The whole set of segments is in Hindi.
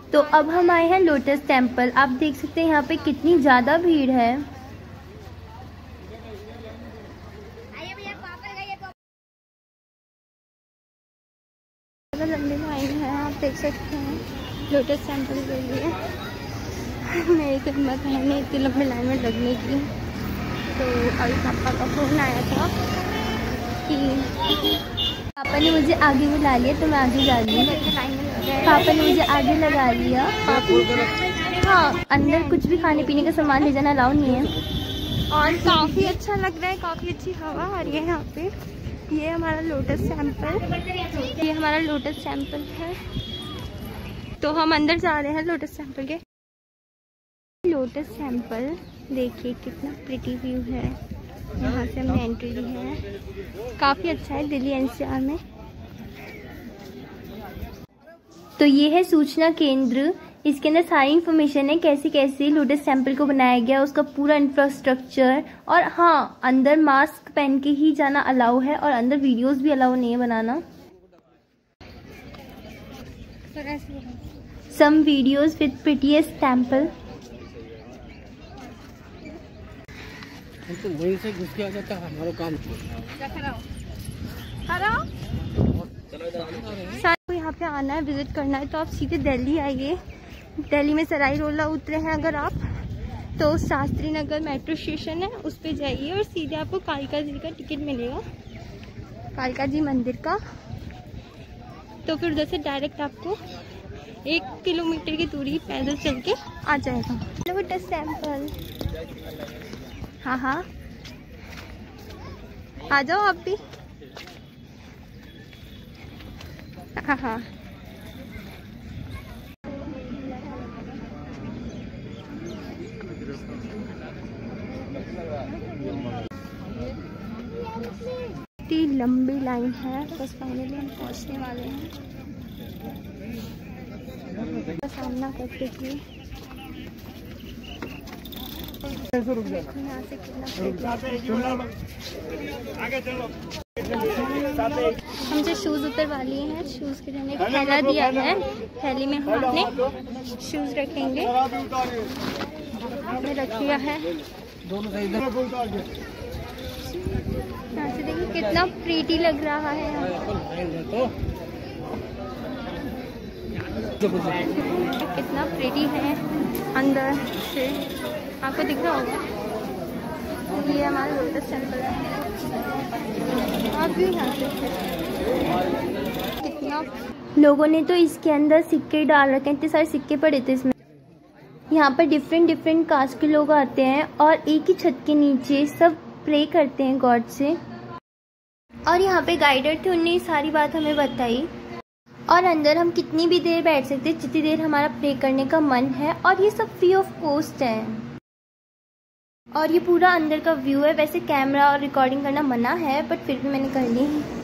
तो अब हम आए हैं लोटस टेम्पल। आप देख सकते हैं यहाँ पे कितनी ज़्यादा भीड़ है। लंबी लाइन है, आप देख सकते हैं लोटस टेम्पल के लिए। मेरी तो हिम्मत है नहीं इतनी लंबी लाइन में लगने की। तो अभी पापा का फ़ोन आया था कि पापा ने मुझे आगे बुला लिया, तो मैं आगे जा रही हूँ। पापा ने मुझे आगे लगा लिया। हाँ, अंदर कुछ भी खाने पीने का सामान ले जाना अलाउ नहीं है। और काफ़ी अच्छा लग रहा है, काफ़ी अच्छी हवा आ रही है यहाँ पे। ये हमारा लोटस टेम्पल, ये हमारा लोटस टेम्पल है। तो हम अंदर जा रहे हैं लोटस टेम्पल के। लोटस टेम्पल देखिए कितना प्रिटी व्यू है। यहाँ से हमने एंट्री ली है, काफ़ी अच्छा है दिल्ली एनसीआर में। तो ये है सूचना केंद्र। इसके अंदर सारी इन्फॉर्मेशन है, कैसे कैसे लोटस टेम्पल को बनाया गया, उसका पूरा इंफ्रास्ट्रक्चर। और हाँ, अंदर मास्क पहन के ही जाना अलाउ है और अंदर वीडियोस भी अलाउ नहीं है बनाना। Some videos with prettiest temple. तो वहीं से घुस के आ जाता है हमारा काम। को यहाँ पे आना है, विजिट करना है, तो आप सीधे दिल्ली आइए। दिल्ली में सराय रोला उतरे हैं अगर आप, तो शास्त्री नगर मेट्रो स्टेशन है, उस पे जाइए और सीधे आपको कालिका जी का टिकट मिलेगा, कालिका जी मंदिर का। तो फिर उधर से डायरेक्ट आपको 1 किलोमीटर की दूरी पैदल चल के आ जाएगा लोटस टेम्पल। हाँ हाँ, आ जाओ आप भी। हाँ हाँ, इतनी लंबी लाइन है, बस फाइनली हम पहुंचने वाले हैं। सामना करते हुए यहाँ से हम जो शूज उतरवा लिए हैं, शूज के रहने का थैला दिया है, थैली में हम अपने शूज रखेंगे। हमने रख लिया है। यहाँ से देखिए कितना प्रीटी लग रहा है कितना प्रीटी है अंदर से, आपको दिख रहा होगा। ये हमारा लोटस टेम्पल है। आप भी यहाँ से कितना लोगों ने तो इसके अंदर सिक्के डाल रखे हैं, इतने सारे सिक्के पड़े थे इसमें। यहाँ पर डिफरेंट कास्ट के लोग आते हैं और एक ही छत के नीचे सब प्रे करते हैं गॉड से। और यहाँ पे गाइडर थे, उनने सारी बात हमें बताई। और अंदर हम कितनी भी देर बैठ सकते हैं, जितनी देर हमारा प्रे करने का मन है। और ये सब फ्री ऑफ कॉस्ट है। और ये पूरा अंदर का व्यू है। वैसे कैमरा और रिकॉर्डिंग करना मना है, बट फिर भी मैंने कर ली।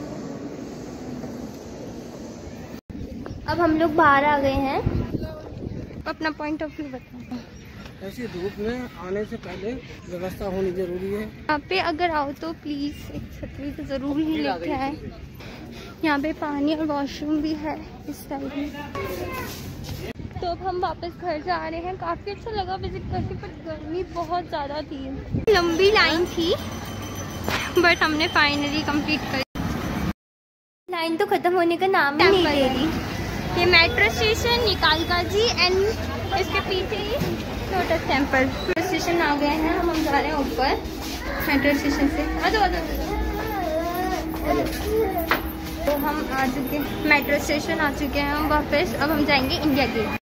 अब हम लोग बाहर आ गए हैं। अपना पॉइंट ऑफ व्यू बताओ। ऐसी धूप में आने से पहले व्यवस्था होनी जरूरी है। यहाँ पे अगर आओ तो प्लीज एक छतरी तो जरूर ही लेके आए। यहाँ पे पानी और वॉशरूम भी है इस साइड में। तो अब हम वापस घर जा रहे हैं। काफी अच्छा लगा विजिट करके, पर गर्मी बहुत ज्यादा थी, लंबी लाइन थी, बट हमने फाइनली कंप्लीट कर। लाइन तो खत्म होने का नाम ही नहीं ले रही। ये मेट्रो स्टेशन, ये कालिका जी, एंड इसके पीछे लोटस टेम्पल। मेट्रो स्टेशन आ गए हैं, हम जा रहे हैं ऊपर मेट्रो स्टेशन से। आ जाओ। तो हम आ चुके, मेट्रो स्टेशन आ चुके हैं हम वापस। अब हम जाएंगे इंडिया गेट।